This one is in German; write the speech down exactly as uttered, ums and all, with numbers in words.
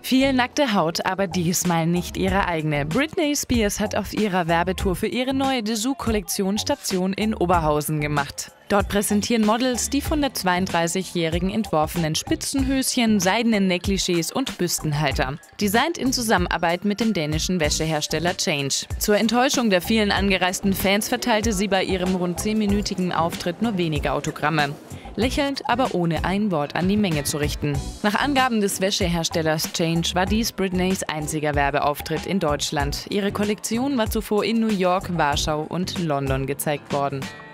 Viel nackte Haut, aber diesmal nicht ihre eigene. Britney Spears hat auf ihrer Werbetour für ihre neue Dessous-Kollektion Station in Oberhausen gemacht. Dort präsentieren Models die von der zweiunddreißigjährigen entworfenen Spitzenhöschen, seidenen Negligés und Büstenhalter. Designt in Zusammenarbeit mit dem dänischen Wäschehersteller Change. Zur Enttäuschung der vielen angereisten Fans verteilte sie bei ihrem rund zehnminütigen Auftritt nur wenige Autogramme. Lächelnd, aber ohne ein Wort an die Menge zu richten. Nach Angaben des Wäscheherstellers Change war dies Britneys einziger Werbeauftritt in Deutschland. Ihre Kollektion war zuvor in New York, Warschau und London gezeigt worden.